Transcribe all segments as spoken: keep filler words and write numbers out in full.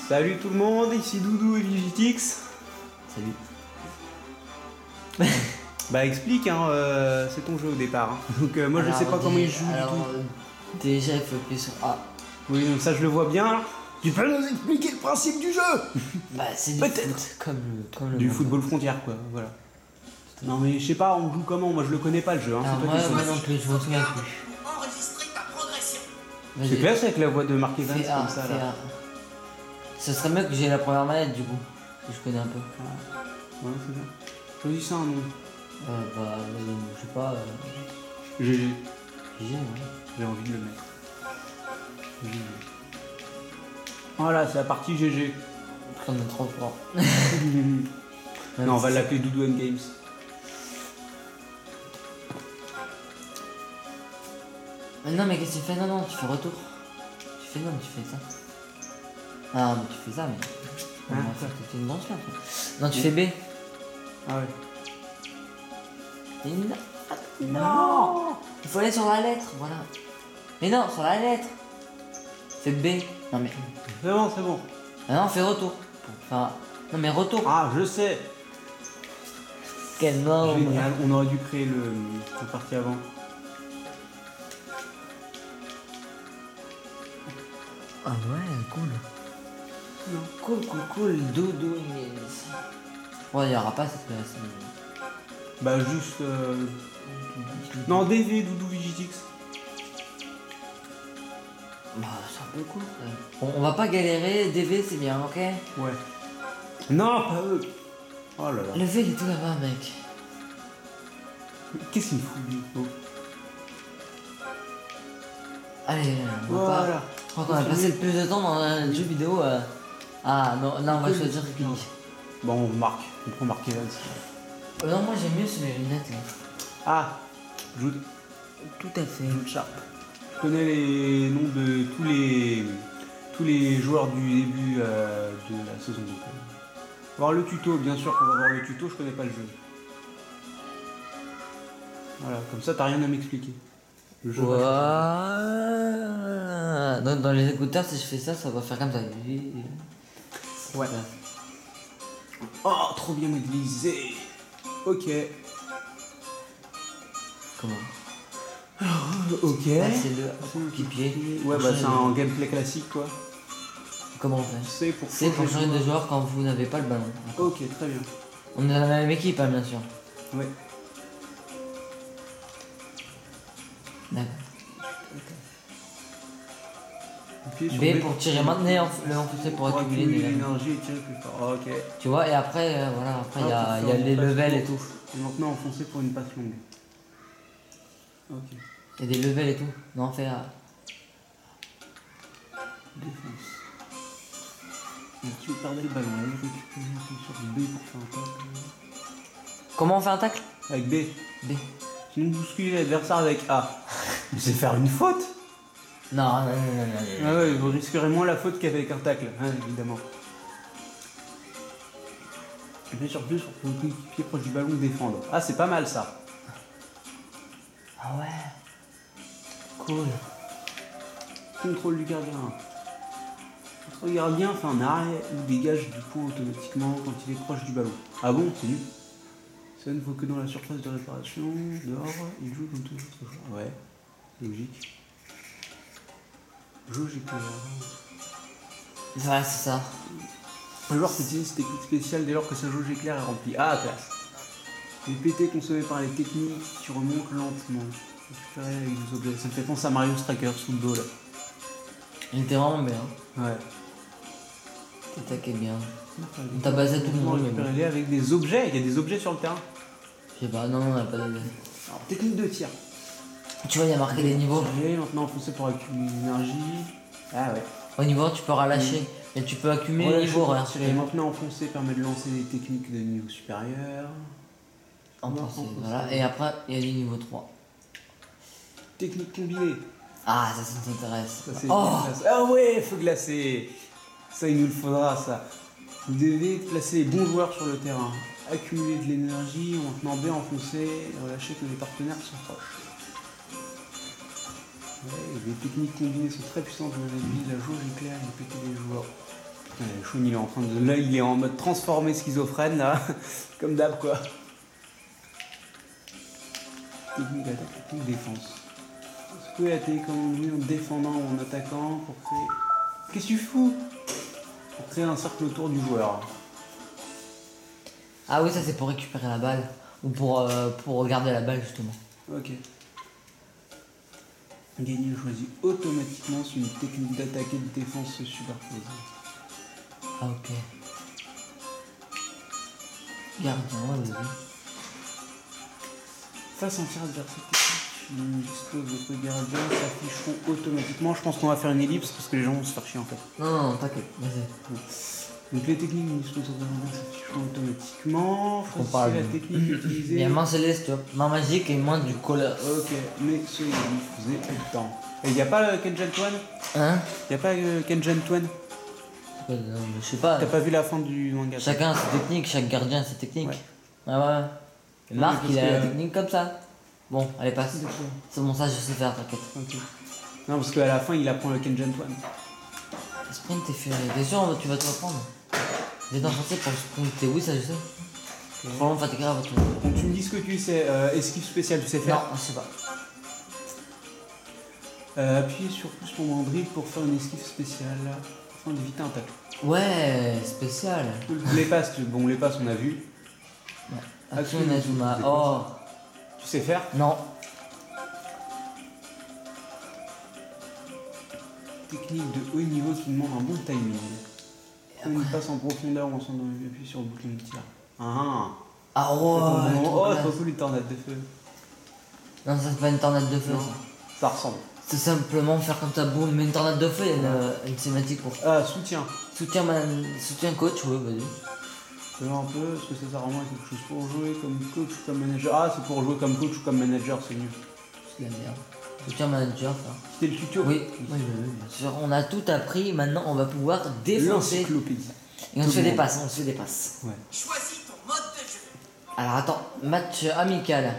Salut tout le monde, ici Doudou et Vigitix. Salut. Bah explique, hein, euh, c'est ton jeu au départ. Hein. Donc euh, moi alors, je sais pas dé- comment il joue alors, du tout. euh, déjà il faut appuyer sur A. Oui, donc ça je le vois bien. Tu peux nous expliquer le principe du jeu? Bah c'est du Peut-être. foot, comme le, comme le Du monde. football frontière quoi, voilà. Non mais je sais pas, on joue comment? Moi je le connais pas le jeu. Hein. Alors C'est toi moi, qui moi sais. non plus, je m'en souviens plus. Enregistrer ta progression. Vas-y, C'est clair, c'est avec la voix de Mark Evans fais A, comme ça fais là. A. Ce serait mieux que j'ai la première manette du coup, que je connais un peu. Ouais, c'est bien. Choisis ça un nom. Euh, bah, euh, je sais pas. Euh, G G. G G, ouais. J'ai envie de le mettre. G G. Voilà, c'est la partie G G. On est trop fort. Non, on va l'appeler Doudou and Games. Mais non, mais qu'est-ce que tu fais? Non, non, tu fais retour. Tu fais non, tu fais ça. Ah, mais tu fais ça, mais. Hein, On va faire toute une branche là. quoi. Non, tu fais B. Ah ouais. Et non. Non. Il faut aller sur la lettre, voilà. Mais non, sur la lettre. Fais B. Non, mais. C'est bon, c'est bon. Ah non, fais retour. Enfin. Non, mais retour. Ah, je sais. Quel nom. Génial, on aurait dû créer le, la partie avant. Ah ouais, cool. Cool, cool, cool. Doudou Games. Ouais, il y aura pas cette classe. Bah juste... Euh... Non, D V, Doudou Vigitix. Bah, c'est un peu cool. On, on va pas galérer. D V, c'est bien, ok? Ouais. Non, pas eux. Oh là là. Le V, il est tout là-bas, mec. Qu'est-ce qu'il me fout lui? Oh. Allez, on va pas. Voilà. Je crois qu'on a passé le plus de temps dans un jeu vidéo. euh, Ah non, là on va choisir qui. Bon, on marque. On prend Mark Evans. Euh, non, moi j'aime mieux sur les lunettes là. Ah, Jude. Tout à fait. Jude Sharp. Je connais les noms de tous les tous les joueurs du début euh, de la saison deux. On va voir le tuto, bien sûr qu'on va voir le tuto, je connais pas le jeu. Voilà, comme ça t'as rien à m'expliquer. Le jeu va Voilà. Dans, dans les écouteurs, si je fais ça, ça va faire comme ça. Ouais. Oh, trop bien modélisé. Ok. Comment? Ok. Ah, c'est le pied. Ouais, bah c'est un gameplay classique quoi. Comment on fait? C'est pour C'est pour changer de joueur quand vous n'avez pas le ballon. Ok, très bien. On est dans la même équipe, hein, bien sûr. Ouais. D'accord. Appuyez sur B pour tirer, maintenez le enfoncé pour Pour accumuler accumuler des l'énergie et tirer plus fort. Ok. Tu vois, et après, euh, voilà, après il y Ah, a, pour il y a faire les une passe levels et longue. tout. Et maintenant enfoncer pour une passe longue. Ok. Il y a des levels et tout. Non, fais A. Défense. Et tu perdais le ballon, allez récupérer un peu sur B pour faire un tacle. Comment on fait un tacle? Avec B. B. Sinon bousculer l'adversaire avec A. Mais c'est faire une faute. Non, non, non, non, non, non. Ah ouais, vous risquerez moins la faute qu'avec un tacle, hein, évidemment. Et bien sur plus pour que le coéquipier proche du ballon défendre. Ah c'est pas mal ça. Ah ouais. Cool. Contrôle du gardien. Notre gardien fait un arrêt ou dégage du point automatiquement quand il est proche du ballon. Ah bon, c'est nul. Ça ne vaut que dans la surface de réparation. Dehors, il joue comme tous les autres joueurs. Ouais, logique. Jauge éclair. Ouais, c'est ça. Un joueur peut utiliser cette technique spéciale dès lors que sa jauge éclair est remplie. Ah, classe. Les P T consommés par les techniques qui remontent lentement. Récupérer avec des objets. Ça me fait penser à Mario Strikers Football. Il était vraiment bien. Ouais. T'attaquais bien. On t'a basé tout le monde. mais bon. Récupérer avec des objets. Il y a des objets sur le terrain. Je sais pas, non, non, on a pas de. Alors, technique de tir. Tu vois, il y a marqué des niveaux. Allez, maintenant enfoncer pour accumuler l'énergie. Ah ouais. Au niveau un, tu peux relâcher. Et tu peux accumuler les Relâcher niveaux, pour regarde. tirer. Maintenant enfoncer permet de lancer des techniques de niveau supérieur. En Non, principe, enfoncer. voilà. Et après, il y a les niveaux trois. Technique combinée. Ah, ça, ça t'intéresse. Ça, c'est Oh glacé. Ah ouais, feu glacé. Ça, il nous le faudra, ça. Vous devez placer les bons joueurs sur le terrain. Accumuler de l'énergie en tenant B, enfoncer et relâcher que les partenaires sont proches. Ouais, les techniques combinées sont très puissantes, je vous ai dit, la jauge éclair et péter les joueurs. Ouais, Shun, il est en train de. Là, il est en mode transformé schizophrène, là. Comme d'hab, quoi. Technique d'attaque, technique défense. Est-ce que la télécommande en défendant ou en attaquant pour créer. Qu'est-ce que tu fous? Pour créer un cercle autour du joueur. Ah oui, ça c'est pour récupérer la balle. Ou pour, euh, pour garder la balle, justement. Ok. Gagner choisit automatiquement si une technique d'attaque et de défense se superpose. Ah ok. Gardien, ouais, vas-y. Face en tir adversaire technique, une dispose votre gardien s'afficheront automatiquement. Je pense qu'on va faire une ellipse parce que les gens vont se faire chier en fait. Non, non, non t'inquiète, vas-y. Donc les techniques d'une dispose votre gardien s'afficheront automatiquement. On parle Choisissez la de- technique utilisée. Il y a main céleste, tu vois. Main magique et main du cola. Ok, mais ce vous avez plus le temps. Et il n'y a pas euh, Kenjan Twan Hein? Il n'y a pas euh, Kenjan Twan Euh, non, mais je sais pas. T'as pas vu la fin du manga? Chacun a ses techniques, chaque gardien a ses techniques. Ouais. Ah ouais. Et Marc, parce il a que, la euh, technique comme ça. Bon, allez, passe. D'accord. C'est bon, ça, je sais faire, t'inquiète. Ok. Non, parce qu'à la fin, il apprend le Kenjan Twan. Sprint, t'es fait. T'es sûr, tu vas te reprendre. J'ai dans français pour sprinter, oui, ça je sais. Franchement, enfin, t'es grave, toi. Donc tu me dis ce que tu sais. Euh, esquive spéciale, tu sais faire? Non, je sais pas. Euh, appuyez sur plus pour mon dribble pour faire une esquive spéciale afin d'éviter un tacle. Ouais, spécial. Les passes, tu- bon, les passes, on a vu. Action Action Inazuma. Inazuma. Oh, Tu sais faire? non. Technique de haut niveau qui demande un bon timing. Une passe en profondeur ou en centre de appuie sur le bouton de tir. Ah Ah, ah. oh, Oh, trop trop classe. cool les tornades de feu. Non, ça c'est pas une tornade de feu. Non. ça. Ça ressemble. C'est simplement faire comme ça, boum. Mais une tornade de feu, il y a une, une cinématique pour. Ah, soutien. Soutien, man... Soutien coach, ouais, vas-y. Je vais voir un peu, est-ce que ça sert vraiment à quelque chose pour jouer comme coach ou comme manager? Ah, c'est pour jouer comme coach ou comme manager, c'est mieux. C'est de la merde. Soutien manager, ça. C'était le tuto? Oui, oui, oui, oui, bien sûr. On a tout appris, maintenant on va pouvoir défoncer. L'encyclopédie. Et on Tout se fait le des monde. passes, on se fait des passes. Ouais. Choisis ton mode de jeu. Alors attends, match amical.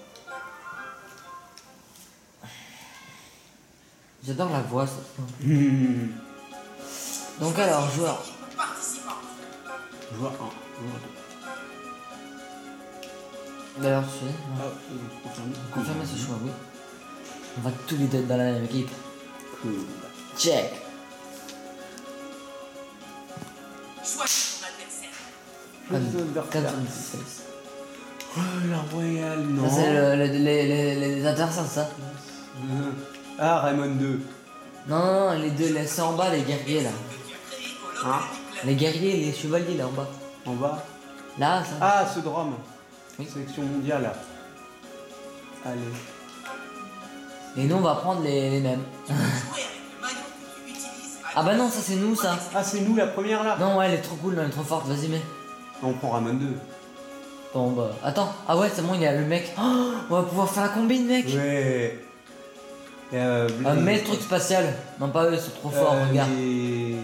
J'adore la voix, ça. Hmm. Donc alors, joueur. Participant. Joueur un, joueur deux. D'ailleurs, tu sais, Ah, c'est bon, confirmé. confirmez ce choix, oui. On va tous les deux être dans la même équipe. Cool. Check. Choisis ton adversaire. Choisis ton adversaire. quatre sur dix-six. Oh, la royale, non. Ça, c'est le- le- les, les, les adversaires, ça. Euh, Ah, Raymond deux. Non, non, non, les deux, les- c'est en bas, les guerriers, là. Que tu as créé au Hein? local du club. Les guerriers, les chevaliers, là, en bas. En bas. Là, ça. Ah, ce drame. Oui. Sélection mondiale, là. Allez. Et nous, on va prendre les, les mêmes. Jouer avec le maillot que tu utilises. à Ah bah non, ça c'est nous, ça. Ah, c'est nous la première, là? Non, ouais, elle est trop cool, elle est trop forte, vas-y, mets. On prend Raymond deux. Bon, bah, attends. Ah ouais, c'est bon, il y a le mec. Oh, on va pouvoir faire la combine, mec. Ouais. Et euh, Ah, Blaze. mets le truc spatial. Non, pas eux, ils sont trop forts, Euh, regarde. les-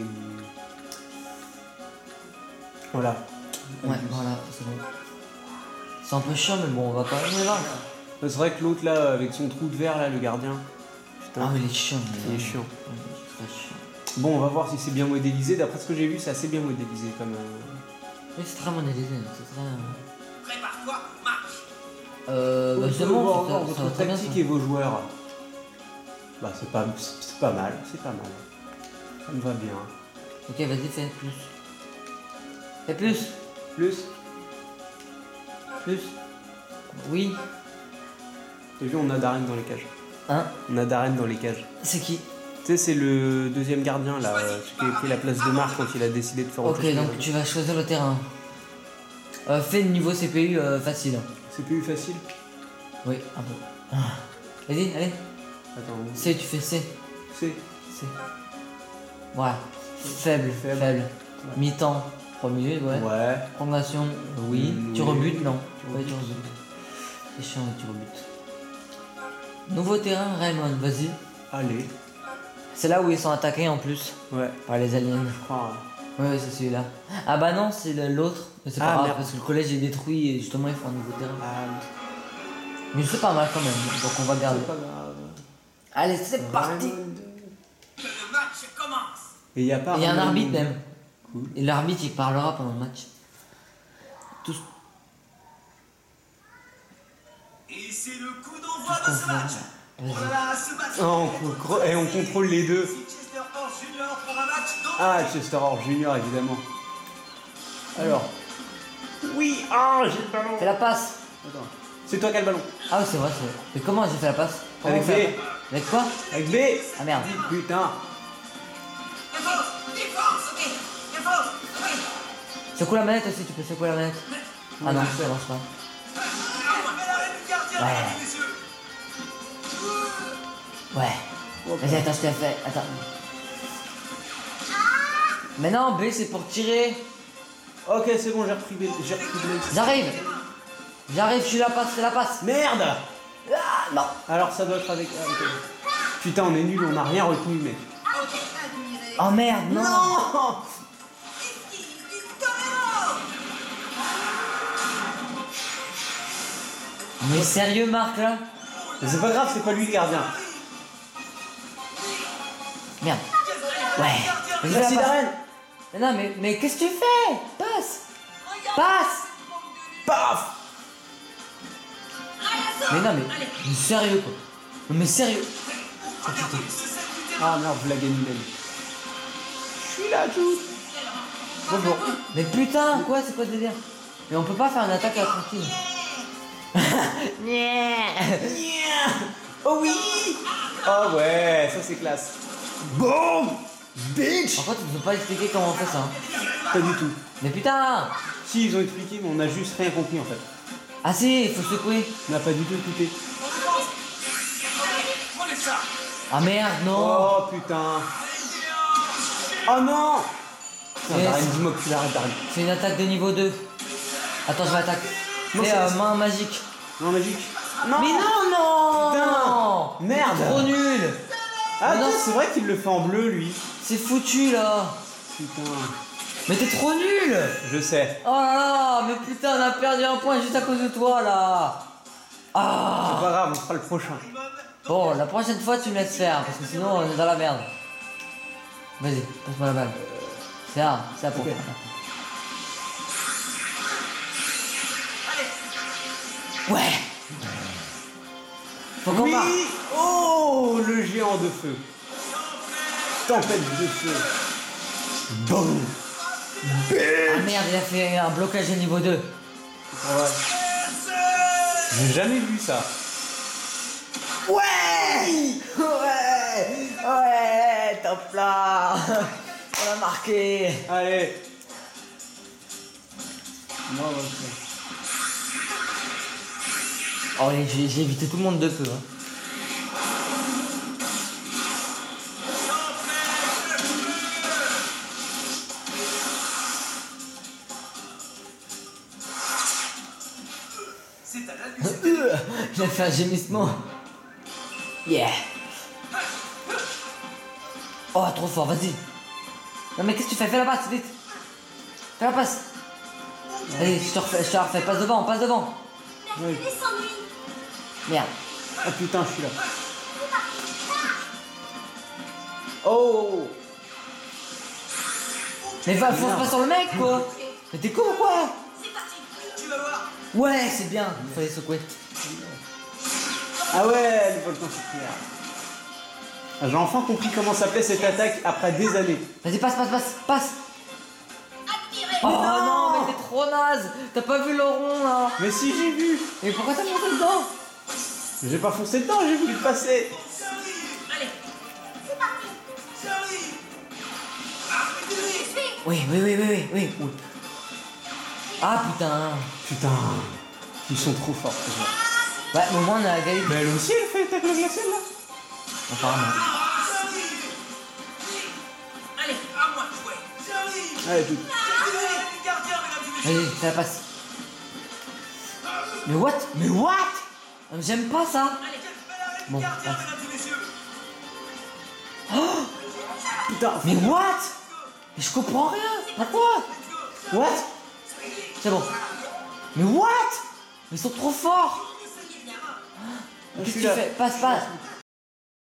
Voilà. Ouais, voilà, c'est bon. C'est un peu chiant, mais bon, on va quand même les vaincre. C'est vrai que l'autre, là, avec son trou de verre, là, le gardien. Putain. Ah, mais il est chiant, mais Il est chiant. Ouais, il est très chiant. Bon, on va voir si c'est bien modélisé. D'après ce que j'ai vu, c'est assez bien modélisé comme. euh, Oui, c'est très modélisé, c'est très. euh, Prépare-toi, marche. Euh, bah, On c'est peut bon, voir ça- voir ça votre va très bien, tactique ça. et vos joueurs. Bah, c'est pas, c'est pas mal, c'est pas mal. Ça me va bien. Ok, vas-y, fais plus. Fais plus. Plus, Plus. Oui. t'as vu, on a Darren dans les cages. Hein? On a Darren dans les cages. C'est qui? Tu sais, c'est le deuxième gardien, là, euh, celui qui a pris la place de Marc quand il a décidé de faire autre Ok, chose. donc tu vas choisir le terrain. Euh, fais le niveau C P U euh, facile. C'est plus facile. Oui, un peu. Ah. Vas-y, allez. Attends, C, tu fais C. c'est. C. Voilà. Faible, Faible. faible. Ouais. Mi-temps, trois minutes, ouais. Ouais. Prolongation, oui. Mm, Tu oui. rebutes, non. Tu Ouais, tu rebutes. rebutes. C'est chiant, mais tu rebutes. Nouveau terrain, Raymond, vas-y. Allez. C'est là où ils sont attaqués en plus Ouais, par les aliens. je crois. Ouais, ouais, c'est celui-là. Ah bah non, c'est le- l'autre. Mais c'est Ah, pas grave merde. parce que le collège est détruit et justement il faut un nouveau terrain. Ah, Mais c'est pas mal quand même, donc on va garder. c'est pas grave. Allez, c'est parti. Raymond. Que le match commence. Et il y a pas. Il y a un Raymond. arbitre même. Cool. Et l'arbitre il parlera pendant le match. Tout ce Et c'est le coup d'envoi qu'on de ce fait. match. Oh là Vas-y. là, ce match. Ah, on, con- et on contrôle les deux. C'est Chester Horse Junior pour un match dans Ah, Chester Horse Junior évidemment. Alors. Oui, ah, j'ai le ballon. Fais la passe. Attends. C'est toi qui as le ballon. Ah oui c'est vrai, c'est vrai. Mais comment j'ai fait la passe? Comment Avec on fait la B. passe Avec quoi? Avec B. Ah merde. Putain. Défense, défense, ok. Défense, ok. Secoue la manette aussi, tu peux secouer la manette. Ah non, Ouais. ça marche pas. Mais l'arrêt du gardien, Ouais. mesdames et messieurs. Ouais. Oh, Vas-y, attends, je te la fais. Attends. Mais non, B c'est pour tirer. Ok, c'est bon, j'ai repris B. J'ai repris B. J'arrive. J'arrive, je suis la passe, c'est la passe. Merde. Ah non. Alors ça doit être avec. ah, ok. Putain, on est nul, on n'a rien retenu, mec. Oh merde, non. Non. Mais sérieux, Marc là? Mais c'est pas grave, c'est pas lui le gardien. Merde. Ouais. Vas-y, Merci fais la passe. Darren. Mais non, mais, mais qu'est-ce que tu fais? Passe. Passe. Paf. Mais non, mais, mais sérieux quoi. Non, mais sérieux. Oh, putain. Ah merde, vous la gagnez même. Je suis là, tout. Bonjour. Mais putain, quoi, c'est quoi le délire? Mais on peut pas faire une attaque à la tranquille. Oh oui. Oh ouais, ça c'est classe. Boom. Bitch. Par contre, ils nous ont pas expliqué comment on fait ça. hein. Pas du tout. Mais putain. Si, ils ont expliqué, mais on a juste rien compris en fait. Ah si, il faut secouer. On n'a pas du tout écouté. Prenez ça. Ah merde, non. Oh putain. Oh non. Putain, Yes. Darren, dis-moi que tu l'arrêtes, Darren. C'est une attaque de niveau deux. Attends, je vais attaquer. Non, Fais c'est- euh, main magique. Non, magique. Non. Mais non, non. Putain. Merde. C'est trop nul. Ah Mais non, non, c'est vrai qu'il le fait en bleu, lui. C'est foutu là. Putain. Mais t'es trop nul. Je sais. Oh là là, mais putain, on a perdu un point juste à cause de toi là. C'est Ah. pas grave, on fera le prochain. Bon, la prochaine fois tu me laisses faire parce que sinon on est dans la merde. Vas-y, passe-moi la balle. C'est là, c'est là pour Ok. Ouais. Faut qu'on Oui. marque. Oh, le géant de feu. Tempête de feu. Boum. Ah merde, il a fait un blocage de niveau deux. Ouais. J'ai jamais vu ça. Ouais. Ouais. Ouais, top là. On a marqué. Allez. Moi, on va le faire. Oh, allez, j'ai j'ai évité tout le monde de peu. Hein. C'est à la J'ai fait un gémissement. Yeah. Oh, trop fort, vas-y. Non mais qu'est-ce que tu fais? Fais la passe, vite. Fais la passe. Allez, je te refais, je te la refais. Passe devant, passe devant. Oui. Merde. Ah putain, je suis là. Oh. Mais va, fonce pas sur le mec, quoi. Mais t'es con ou quoi? Tu vas voir. Ouais, c'est bien. Il fallait secouer. Ah ouais, le volcan circulaire. Ah, j'ai enfin compris comment s'appelait cette attaque après des années. Vas-y, passe, passe, passe, passe. Oh non, mais t'es trop naze. T'as pas vu le rond, là. Mais si, j'ai vu. Mais pourquoi t'as monté dedans? J'ai pas foncé dedans, j'ai voulu le passer. Oui, oui, oui, oui, oui, oui. oui. Ah putain. Putain, ils sont trop forts ces joueurs. Ouais, mais au moins on a égalité. Mais elle aussi, elle fait tacle glacée là. Apparemment. Allez, à moi de jouer. Allez, tout. Les gardiens, mesdames et messieurs. Vas-y, ça la passe. Mais what? Mais what? J'aime pas ça. Allez, les Bon, gardiens, passe. mesdames et messieurs. Putain. Mais what? Mais je comprends rien. Pourquoi? What? C'est bon. Mais what? Mais ils sont trop forts. Je Qu'est-ce que suis tu là. fais? Passe, passe.